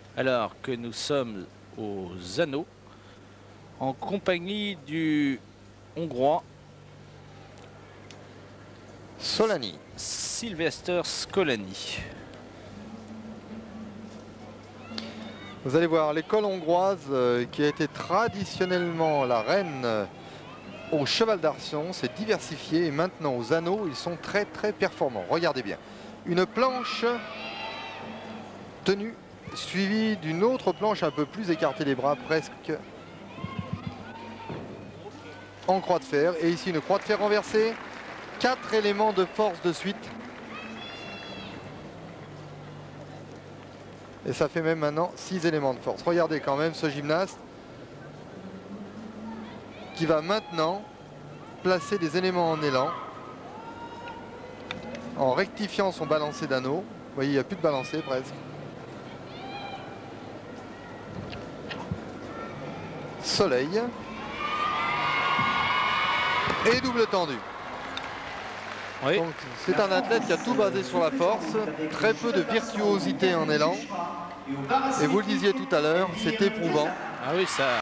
Alors que nous sommes aux anneaux en compagnie du Hongrois Solani. Sylvester Scolani. Vous allez voir, l'école hongroise qui a été traditionnellement la reine au cheval d'arçon s'est diversifiée et maintenant aux anneaux, ils sont très performants. Regardez bien. Une planche tenue suivie d'une autre planche un peu plus écartée les bras, presque en croix de fer. Et ici une croix de fer renversée. 4 éléments de force de suite. Et ça fait même maintenant 6 éléments de force. Regardez quand même ce gymnaste qui va maintenant placer des éléments en élan en rectifiant son balancé d'anneau. Vous voyez, il n'y a plus de balancé presque. Soleil. Et double tendu. Oui. Donc c'est un athlète qui a tout basé sur la force, très peu de virtuosité en élan. Et vous le disiez tout à l'heure, c'est éprouvant. Ah oui, ça.